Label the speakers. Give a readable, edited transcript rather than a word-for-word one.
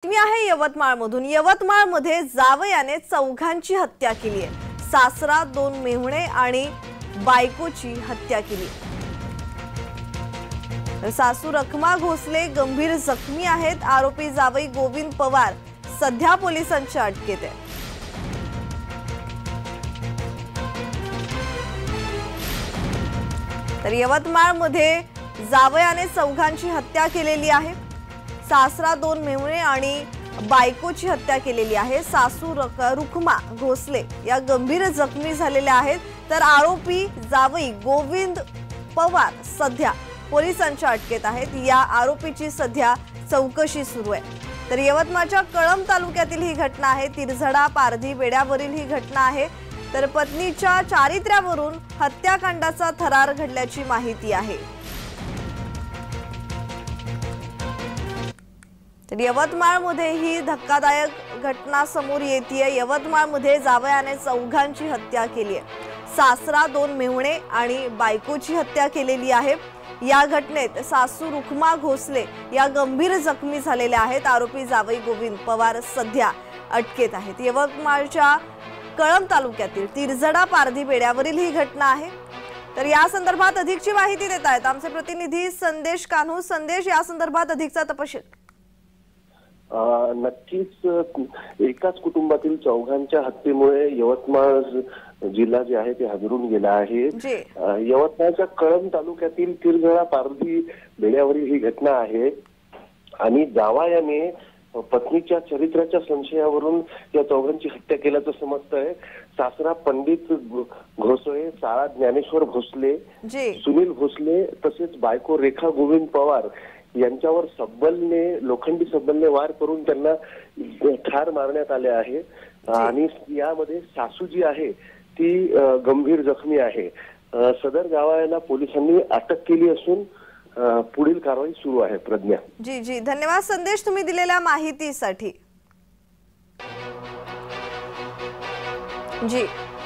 Speaker 1: बातमी आहे यवतमाळमधून। यवतमाळमध्ये जावयाने चौघांची हत्या केली आहे। सासरा, 2 मेहुणे आणि बायकोची हत्या केली। सासू रखमा घोसले गंभीर जखमी आहेत। आरोपी जावई गोविंद पवार सध्या पोलिसांच्या अटकेत आहे। तर यवतमाळमध्ये जावयाने चौघांची हत्या केलेली आहे। सासरा, 2 मेहुणे आणि बायकोची हत्या केलेली आहे। सासू रखमा घोसले या गंभीर जखमी झालेल्या आहेत। तर आरोपी जावई गोविंद पवार सध्या पोलिसांच्या अटकेत आहेत। या आरोपीची सध्या चौकशी सुरू आहे। तर यवतमाळच्या कळंब तालुक्यातील ही घटना आहे। तिरझडा पारधी बेड्यावरील ही घटना आहे। तर पत्नीच्या चारित्र्यावरून हत्याकांडाचा थरार घडल्याची माहिती आहे। तर यवतमाळमध्ये ही धक्कादायक घटना समोर येतेय। यवतमाळमध्ये जावयाने चौघांची हत्या केली आहे। सासरा, 2 मेहुणे आणि बायकोची हत्या केलेली आहे। या घटनेत सासू रखमा घोसले या गंभीर जखमी झालेल्या आहेत। आरोपी जावई गोविंद पवार सध्या अटकेत आहेत। यवतमाळच्या कळंब तालुक्यातील तिरझडा पारधी बेड्यावरील ही घटना आहे। तर या संदर्भात अधिकची माहिती देत आहेत आमचे प्रतिनिधी संदेश कान्हू। संदेश, या संदर्भात अधिकचा तपशील।
Speaker 2: नक्कीच एकाच कुटुंबातील चौघांच्या हत्येमुळे यवतमाळ जिल्हा जे आहे ते हादरून गेला आहे। यवतमाळच्या कळंब तालुक्यातील तिरझडा पारधी बेड्यावरील ही घटना आहे आणि जावयाने पत्नीच्या चरित्राच्या संशयावरून या चौघांची हत्या केल्याचं समजतंय। सासरा पंडित घोसळे, साळा ज्ञानेश्वर भोसले, सुनील भोसले तसेच बायको रेखा गोविंद पवार यांच्यावर लोखंडी सब्बलने वार करून त्यांना ठार मारण्यात आले आहे। आणि यामध्ये सासू जी आहे ती गंभीर जखमी आहे। सदर जावयाला पोलिसांनी अटक केली असून पुढील कारवाई सुरू आहे। प्रज्ञा
Speaker 1: जी धन्यवाद संदेश, तुम्ही दिलेल्या माहितीसाठी। जी